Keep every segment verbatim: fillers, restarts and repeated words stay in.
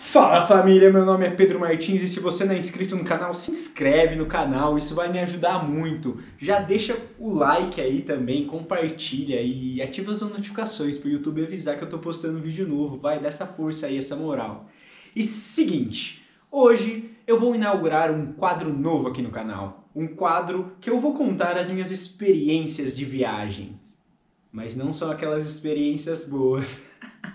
Fala família, meu nome é Pedro Martins e se você não é inscrito no canal, se inscreve no canal, isso vai me ajudar muito. Já deixa o like aí também, compartilha e ativa as notificações para o YouTube avisar que eu tô postando vídeo novo, vai, dá essa força aí, essa moral. E seguinte, hoje eu vou inaugurar um quadro novo aqui no canal, um quadro que eu vou contar as minhas experiências de viagem, mas não são aquelas experiências boas.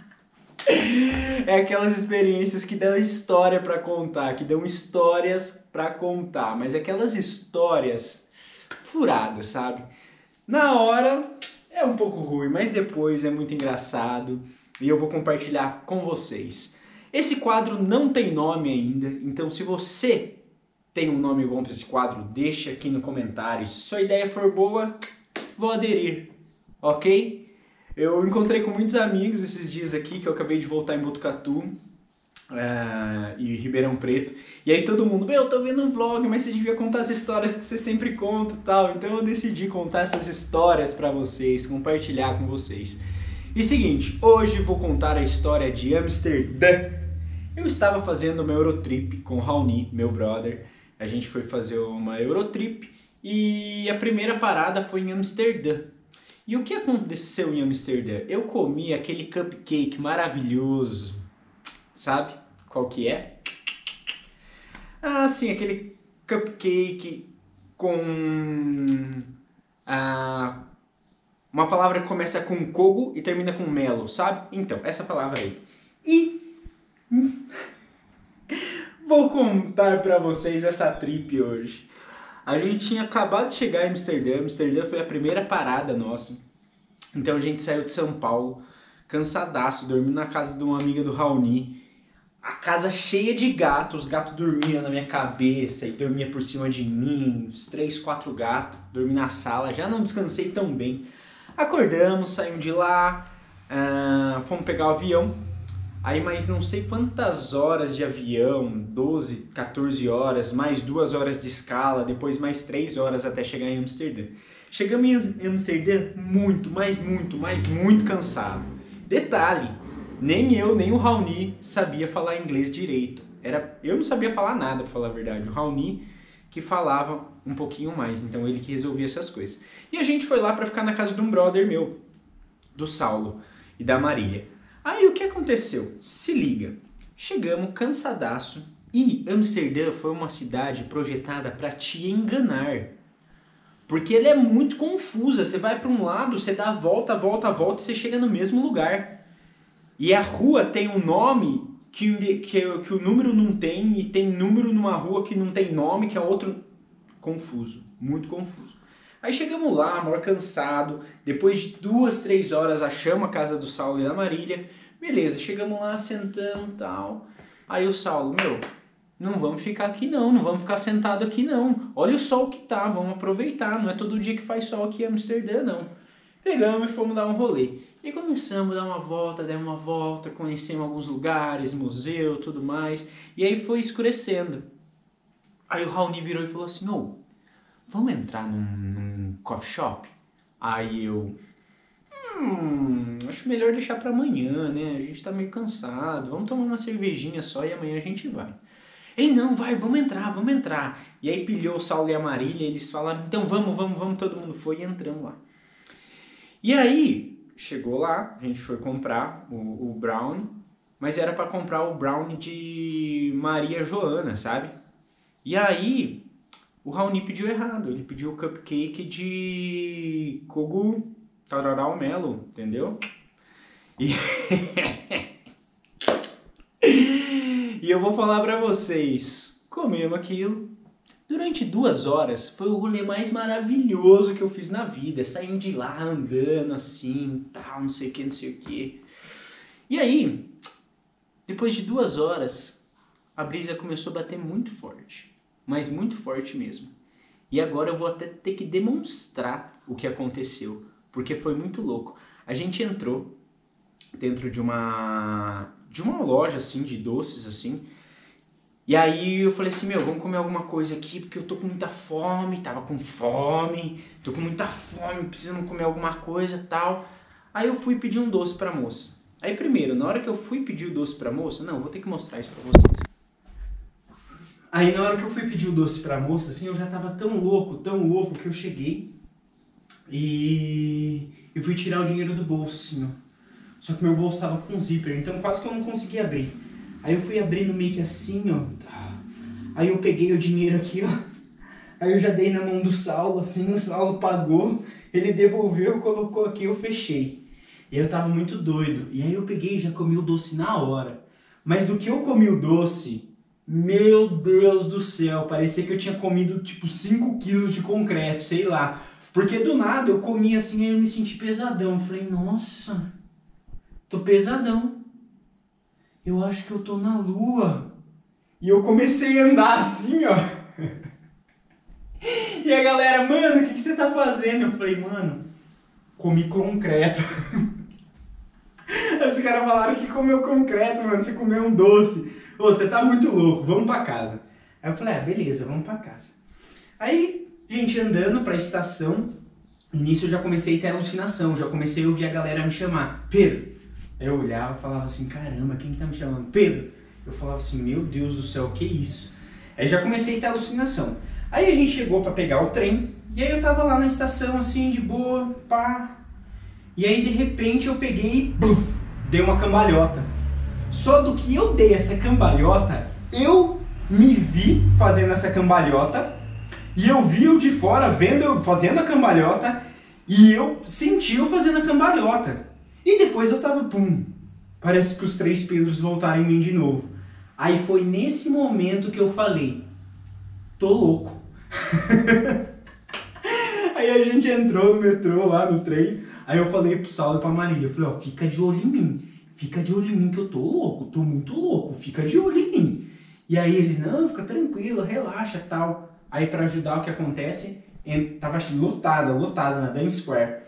É aquelas experiências que dão história pra contar, que dão histórias pra contar, mas aquelas histórias furadas, sabe? Na hora é um pouco ruim, mas depois é muito engraçado e eu vou compartilhar com vocês. Esse quadro não tem nome ainda, então se você tem um nome bom para esse quadro, deixa aqui no comentário. Se sua ideia for boa, vou aderir, ok? Eu encontrei com muitos amigos esses dias aqui, que eu acabei de voltar em Botucatu uh, e Ribeirão Preto. E aí todo mundo, meu, eu tô vendo um vlog, mas você devia contar as histórias que você sempre conta e tal. Então eu decidi contar essas histórias pra vocês, compartilhar com vocês. E seguinte, hoje vou contar a história de Amsterdã. Eu estava fazendo uma Eurotrip com o Raoni, meu brother. A gente foi fazer uma Eurotrip e a primeira parada foi em Amsterdã. E o que aconteceu em Amsterdã? Eu comi aquele cupcake maravilhoso, sabe qual que é? Ah, sim, aquele cupcake com ah, uma palavra que começa com cogo e termina com melo, sabe? Então, essa palavra aí. E vou contar pra vocês essa trip hoje. A gente tinha acabado de chegar em Amsterdã, Amsterdã foi a primeira parada nossa. Então a gente saiu de São Paulo, cansadaço, dormindo na casa de uma amiga do Raoni. A casa cheia de gatos, os gatos dormiam na minha cabeça e dormia por cima de mim, uns três, quatro gatos, dormi na sala, já não descansei tão bem. Acordamos, saímos de lá, uh, fomos pegar o avião. Aí mais não sei quantas horas de avião, doze, quatorze horas, mais duas horas de escala, depois mais três horas até chegar em Amsterdã. Chegamos em Amsterdã muito, mas muito, mas muito cansado. Detalhe, nem eu, nem o Raoni sabia falar inglês direito. Era, eu não sabia falar nada, pra falar a verdade. O Raoni que falava um pouquinho mais, então ele que resolvia essas coisas. E a gente foi lá pra ficar na casa de um brother meu, do Saulo e da Marília. Aí o que aconteceu? Se liga, chegamos cansadaço e Amsterdã foi uma cidade projetada para te enganar. Porque ela é muito confusa, você vai para um lado, você dá a volta, a volta, a volta e você chega no mesmo lugar. E a rua tem um nome que, que, que o número não tem e tem número numa rua que não tem nome, que é outro... Confuso, muito confuso. Aí chegamos lá, maior cansado, depois de duas, três horas achamos a casa do Saulo e da Marília, beleza, chegamos lá, sentamos e tal. Aí o Saulo, meu, não vamos ficar aqui não, não vamos ficar sentado aqui não, olha o sol que tá, vamos aproveitar, não é todo dia que faz sol aqui em Amsterdã não. Pegamos e fomos dar um rolê. E começamos a dar uma volta, demos uma volta, conhecemos alguns lugares, museu, tudo mais, e aí foi escurecendo. Aí o Raoni virou e falou assim, ô, vamos entrar num, num coffee shop? Aí eu, hum, acho melhor deixar pra amanhã, né? A gente tá meio cansado, vamos tomar uma cervejinha só e amanhã a gente vai. Ei, não, vai, vamos entrar, vamos entrar. E aí pilhou o Saulo e a Marília, eles falaram, então vamos, vamos, vamos, todo mundo foi e entramos lá. E aí, chegou lá, a gente foi comprar o, o brownie, mas era pra comprar o brownie de Maria Joana, sabe? E aí... O Raoni pediu errado, ele pediu o cupcake de cogo tararau melo, entendeu? E... e eu vou falar pra vocês, comemos aquilo. Durante duas horas foi o rolê mais maravilhoso que eu fiz na vida, saindo de lá andando assim, tal, não sei o que, não sei o que. E aí, depois de duas horas, a brisa começou a bater muito forte. Mas muito forte mesmo. E agora eu vou até ter que demonstrar o que aconteceu, porque foi muito louco. A gente entrou dentro de uma de uma loja assim de doces assim. E aí eu falei assim, meu, vamos comer alguma coisa aqui, porque eu tô com muita fome, tava com fome, tô com muita fome, precisando comer alguma coisa, tal. Aí eu fui pedir um doce pra moça. Aí primeiro, na hora que eu fui pedir o doce pra moça, não, vou ter que mostrar isso pra vocês. Aí na hora que eu fui pedir o doce pra moça, assim, eu já tava tão louco, tão louco, que eu cheguei e eu fui tirar o dinheiro do bolso, assim, ó. Só que meu bolso tava com zíper, então quase que eu não conseguia abrir. Aí eu fui abrindo meio que assim, ó. Aí eu peguei o dinheiro aqui, ó. Aí eu já dei na mão do Saulo, assim, o Saulo pagou, ele devolveu, colocou aqui, eu fechei. E eu tava muito doido. E aí eu peguei e já comi o doce na hora. Mas do que eu comi o doce, meu Deus do céu, parecia que eu tinha comido tipo cinco quilos de concreto, sei lá. Porque do nada eu comi assim e eu me senti pesadão. Eu falei, nossa, tô pesadão. Eu acho que eu tô na lua. E eu comecei a andar assim, ó. E a galera, mano, o que, que você tá fazendo? Eu falei, mano, comi concreto. Os caras falaram que comeu concreto, mano, você comeu um doce. Ô, você tá muito louco, vamos pra casa. Aí eu falei, ah, beleza, vamos pra casa. Aí, gente, andando pra estação, nisso eu já comecei a ter alucinação, já comecei a ouvir a galera me chamar. Pedro. Aí eu olhava e falava assim, caramba, quem que tá me chamando? Pedro. Eu falava assim, meu Deus do céu, que isso? Aí já comecei a ter alucinação. Aí a gente chegou pra pegar o trem, e aí eu tava lá na estação, assim, de boa, pá. E aí, de repente, eu peguei e buf, dei uma cambalhota. Só do que eu dei essa cambalhota, eu me vi fazendo essa cambalhota, e eu vi eu de fora vendo eu fazendo a cambalhota, e eu senti eu fazendo a cambalhota. E depois eu tava, pum, parece que os três Pedros voltaram em mim de novo. Aí foi nesse momento que eu falei, tô louco. Aí a gente entrou no metrô, lá no trem, aí eu falei pro Saulo e pra Marília, eu falei, ó, fica de olho em mim, fica de olho em mim que eu tô louco, tô muito louco, fica de olho em mim. E aí eles, não, fica tranquilo, relaxa, tal. Aí pra ajudar, o que acontece, tava lotada, lotada na Dance Square.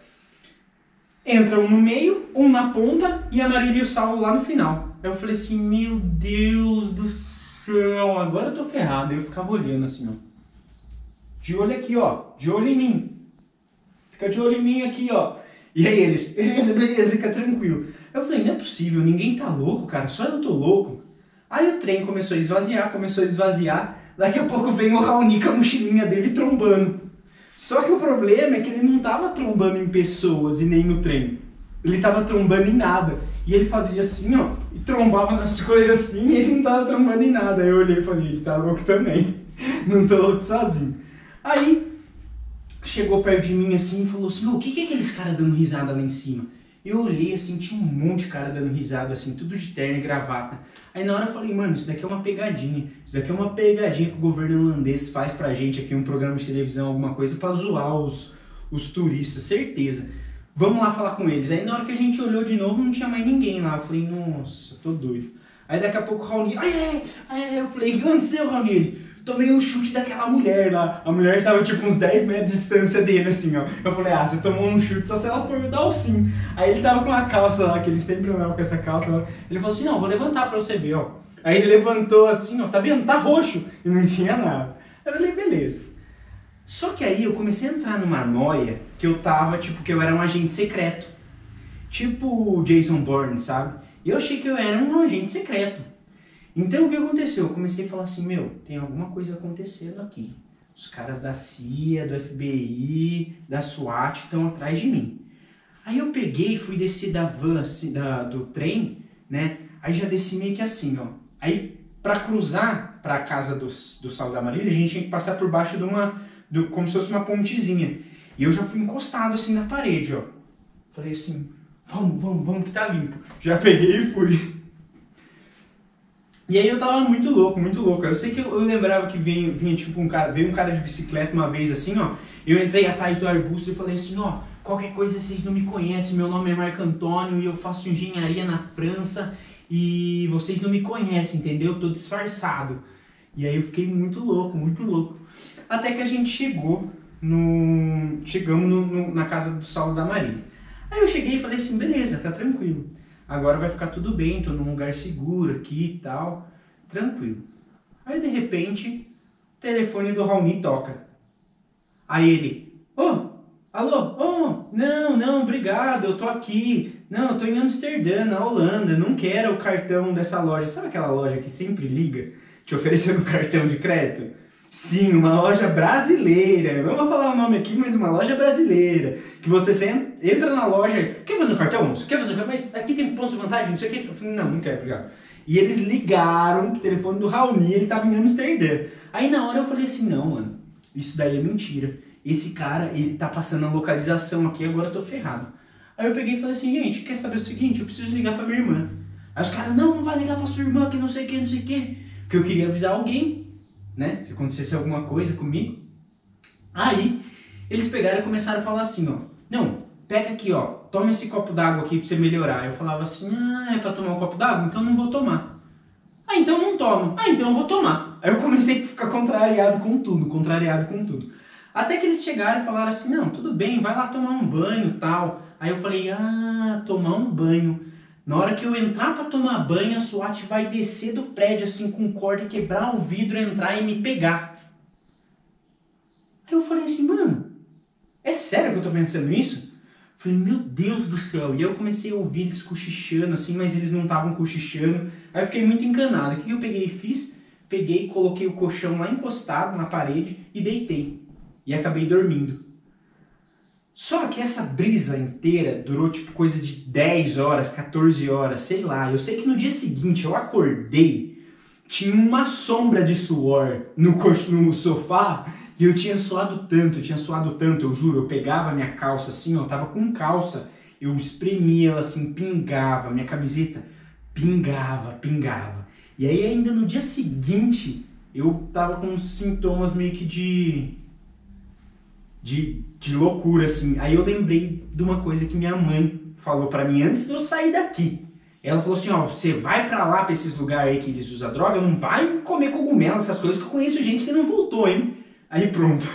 Entra um no meio, um na ponta e a Marília e o Saulo lá no final. Aí eu falei assim, meu Deus do céu, agora eu tô ferrado. Aí eu ficava olhando assim, ó. De olho aqui, ó, de olho em mim. Fica de olho em mim aqui, ó. E aí eles, beleza, beleza, fica tranquilo. Eu falei, não é possível, ninguém tá louco, cara, só eu tô louco. Aí o trem começou a esvaziar, começou a esvaziar. Daqui a pouco vem o Raoni com a mochilinha dele trombando. Só que o problema é que ele não tava trombando em pessoas e nem no trem. Ele tava trombando em nada. E ele fazia assim, ó, e trombava nas coisas assim, e ele não tava trombando em nada. Aí eu olhei e falei, ele tá louco também. Não tô louco sozinho. Aí, chegou perto de mim assim e falou assim, o que que é aqueles caras dando risada lá em cima? Eu olhei assim, tinha um monte de cara dando risada assim, tudo de terno e gravata. Aí na hora eu falei, mano, isso daqui é uma pegadinha. Isso daqui é uma pegadinha que o governo holandês faz pra gente aqui, um programa de televisão, alguma coisa, pra zoar os, os turistas, certeza. Vamos lá falar com eles. Aí na hora que a gente olhou de novo, não tinha mais ninguém lá. Eu falei, nossa, tô doido. Aí daqui a pouco o Raoni, ai, ai, ai, eu falei, o que aconteceu, Raoni? Tomei um chute daquela mulher lá. A mulher tava tipo uns dez metros de distância dele, assim, ó. Eu falei, ah, você tomou um chute só se ela for dar o sim. Aí ele tava com uma calça lá, que ele sempre andava com essa calça lá. Ele falou assim, não, vou levantar pra você ver, ó. Aí ele levantou assim, ó, tá vendo? Tá roxo. E não tinha nada. Aí eu falei, beleza. Só que aí eu comecei a entrar numa noia que eu tava, tipo, que eu era um agente secreto. Tipo o Jason Bourne, sabe? E eu achei que eu era um agente secreto. Então o que aconteceu? Eu comecei a falar assim, meu, tem alguma coisa acontecendo aqui. Os caras da C I A, do F B I, da SWAT estão atrás de mim. Aí eu peguei e fui descer da van, assim, da, do trem, né? Aí já desci meio que assim, ó. Aí pra cruzar pra casa do, do Saulo da Marília, a gente tinha que passar por baixo de uma, do, como se fosse uma pontezinha. E eu já fui encostado assim na parede, ó. Falei assim, vamos, vamos, vamos que tá limpo. Já peguei e fui. E aí eu tava muito louco, muito louco. Eu sei que eu, eu lembrava que vinha, vinha tipo um cara, veio um cara de bicicleta uma vez assim, ó. Eu entrei atrás do arbusto e falei assim, ó, qualquer coisa vocês não me conhecem, meu nome é Marco Antônio e eu faço engenharia na França e vocês não me conhecem, entendeu? Eu tô disfarçado. E aí eu fiquei muito louco, muito louco. Até que a gente chegou no... Chegamos no, no, na casa do Saulo da Marília. Aí eu cheguei e falei assim, beleza, tá tranquilo. Agora vai ficar tudo bem, tô num lugar seguro aqui e tal, tranquilo. Aí de repente, o telefone do Raoni toca. Aí ele, ô, oh, alô, ô, oh, não, não, obrigado, eu tô aqui. Não, eu tô em Amsterdã, na Holanda, não quero o cartão dessa loja. Sabe aquela loja que sempre liga, te oferecendo cartão de crédito? Sim, uma loja brasileira. Eu não vou falar o nome aqui, mas uma loja brasileira. Que você entra na loja, quer fazer um cartão, moço? Quer fazer um cartão? Mas aqui tem pontos de vantagem, não sei o que. Eu falei, não, não quero, obrigado. E eles ligaram pro telefone do Raoni, ele tava em Amsterdã. Aí na hora eu falei assim, não, mano, isso daí é mentira. Esse cara, ele tá passando a localização aqui, agora eu tô ferrado. Aí eu peguei e falei assim, gente, quer saber o seguinte? Eu preciso ligar pra minha irmã. Aí os caras, não, não vai ligar pra sua irmã, que não sei o que, não sei o que. Porque eu queria avisar alguém, né? Se acontecesse alguma coisa comigo. Aí, eles pegaram e começaram a falar assim, ó. Não, pega aqui, ó. Toma esse copo d'água aqui pra você melhorar. Eu falava assim, ah, é pra tomar um copo d'água? Então não vou tomar. Ah, então não tomo. Ah, então eu vou tomar. Aí eu comecei a ficar contrariado com tudo, contrariado com tudo. Até que eles chegaram e falaram assim, não, tudo bem, vai lá tomar um banho e tal. Aí eu falei, ah, tomar um banho. Na hora que eu entrar pra tomar banho, a SWAT vai descer do prédio assim com corda, quebrar o vidro, entrar e me pegar. Aí eu falei assim, mano, é sério que eu tô pensando nisso? Falei, meu Deus do céu. E eu comecei a ouvir eles cochichando assim, mas eles não estavam cochichando. Aí eu fiquei muito encanado. O que eu peguei e fiz? Peguei, coloquei o colchão lá encostado na parede e deitei. E acabei dormindo. Só que essa brisa inteira durou tipo coisa de dez horas, quatorze horas, sei lá. Eu sei que no dia seguinte eu acordei, tinha uma sombra de suor no, no sofá e eu tinha suado tanto, eu tinha suado tanto, eu juro. Eu pegava a minha calça assim, ó, eu tava com calça, eu espremia ela assim, pingava, minha camiseta pingava, pingava. E aí ainda no dia seguinte eu tava com sintomas meio que de... De, de loucura, assim. Aí eu lembrei de uma coisa que minha mãe falou pra mim antes de eu sair daqui. Ela falou assim, ó, você vai pra lá, pra esses lugares aí que eles usam droga, não vai comer cogumelo, essas coisas, que eu conheço gente que não voltou, hein? Aí pronto.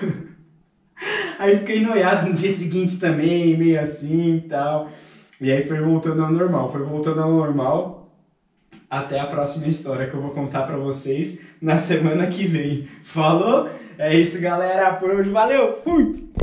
Aí fiquei noiado no dia seguinte também, meio assim e tal. E aí foi voltando ao normal, foi voltando ao normal. Até a próxima história que eu vou contar pra vocês na semana que vem. Falou? É isso, galera. Por hoje, valeu. Fui!